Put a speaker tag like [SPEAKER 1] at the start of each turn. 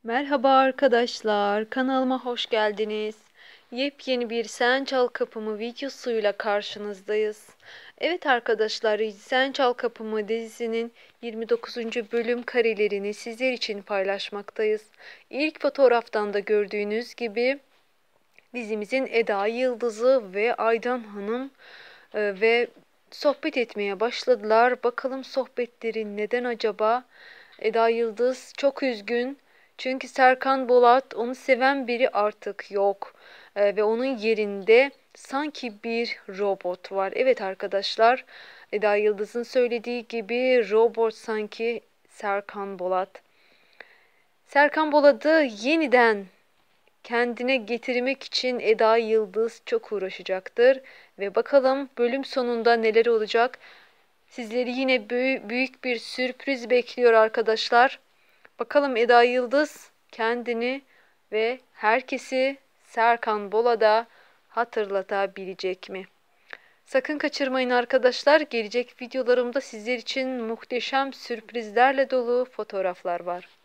[SPEAKER 1] Merhaba arkadaşlar, kanalıma hoş geldiniz. Yepyeni bir Sen Çal Kapımı videosuyla karşınızdayız. Evet arkadaşlar, Sen Çal Kapımı dizisinin 29. bölüm karelerini sizler için paylaşmaktayız. İlk fotoğraftan da gördüğünüz gibi dizimizin Eda Yıldızı ve Aydan Hanım ve sohbet etmeye başladılar. Bakalım sohbetleri neden acaba? Eda Yıldız çok üzgün. Çünkü Serkan Bolat onu seven biri artık yok. Ve onun yerinde sanki bir robot var. Evet arkadaşlar, Eda Yıldız'ın söylediği gibi robot sanki Serkan Bolat. Serkan Bolat'ı yeniden kendine getirmek için Eda Yıldız çok uğraşacaktır. Ve bakalım bölüm sonunda neler olacak? Sizleri yine büyük bir sürpriz bekliyor arkadaşlar. Bakalım Eda Yıldız kendini ve herkesi Serkan Bolat'a hatırlatabilecek mi? Sakın kaçırmayın arkadaşlar. Gelecek videolarımda sizler için muhteşem sürprizlerle dolu fotoğraflar var.